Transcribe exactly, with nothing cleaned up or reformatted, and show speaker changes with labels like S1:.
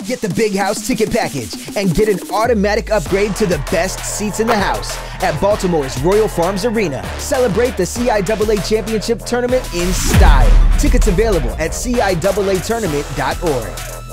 S1: Get the Big House ticket package and get an automatic upgrade to the best seats in the house at Baltimore's Royal Farms Arena. Celebrate the C I A A Championship Tournament in style. Tickets available at C I A A tournament dot org.